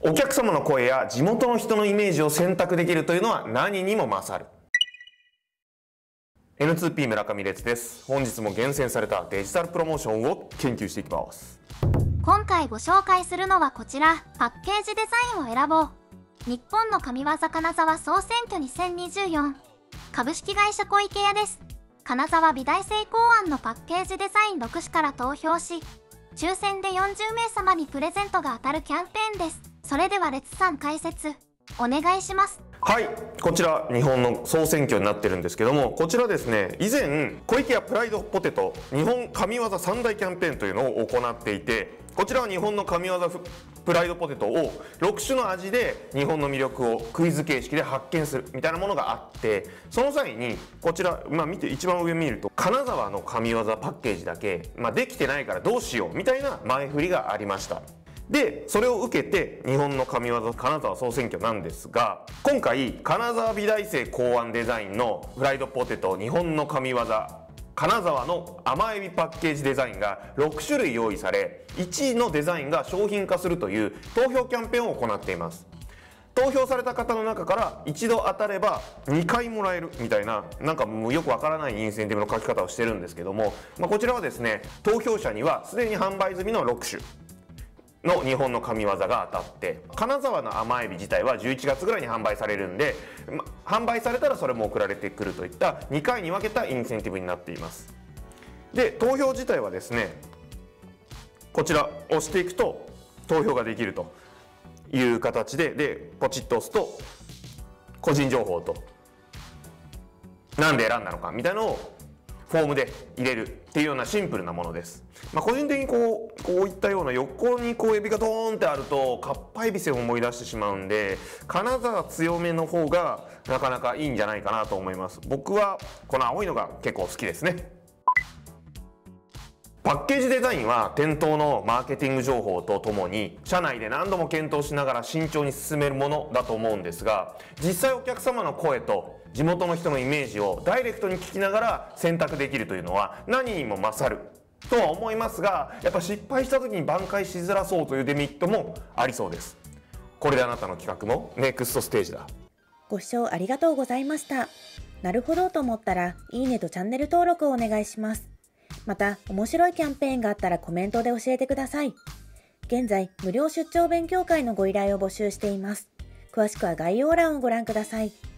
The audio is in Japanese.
お客様の声や地元の人のイメージを選択できるというのは何にも勝る。N2P 村上烈です。本日も厳選されたデジタルプロモーションを研究していきます。 今回ご紹介するのはこちら、パッケージデザインを選ぼう。日本の神業金沢総選挙2024株式会社小池屋です。金沢美大生考案のパッケージデザイン6種から投票し、抽選で40名様にプレゼントが当たるキャンペーンです。それでは烈さん解説お願いします。 はい、こちら日本の総選挙になってるんですけども、こちらですね、以前小池屋プライドポテト日本神業3大キャンペーンというのを行っていて、こちらは日本の神業プライドポテトを6種の味で日本の魅力をクイズ形式で発見するみたいなものがあって、その際にこちら、見て一番上見ると金沢の神業パッケージだけ、できてないからどうしようみたいな前振りがありました。でそれを受けて日本の神業金沢総選挙なんですが、今回金沢美大生考案デザインのフライドポテト日本の神業金沢の甘エビパッケージデザインが6種類用意され、1位のデザインが商品化するという投票キャンペーンを行っています。投票された方の中から一度当たれば2回もらえるみたいな、なんかもうよくわからないインセンティブの書き方をしてるんですけども、こちらはですね、投票者にはすでに販売済みの6種の日本の神業が当たって、金沢の甘エビ自体は11月ぐらいに販売されるんで、販売されたらそれも送られてくるといった2回に分けたインセンティブになっています。で投票自体はですね、こちら押していくと投票ができるという形で、ポチッと押すと個人情報となんで選んだのかみたいなのをフォームで入れるっていうようなシンプルなものです。個人的にこういったような横にエビがドーンってあるとかっぱえびせんを思い出してしまうんで、金沢強めの方がなかなかいいんじゃないかなと思います。僕はこの青いのが結構好きですね。パッケージデザインは店頭のマーケティング情報とともに社内で何度も検討しながら慎重に進めるものだと思うんですが、実際お客様の声と地元の人のイメージをダイレクトに聞きながら選択できるというのは何にも勝るとは思いますが、やっぱ失敗した時に挽回しづらそうというデメリットもありそうです。これであなたの企画もネクストステージだ。 ご視聴ありがとうございました。なるほどと思ったらいいねとチャンネル登録をお願いします。また面白いキャンペーンがあったらコメントで教えてください。現在無料出張勉強会のご依頼を募集しています。詳しくは概要欄をご覧ください。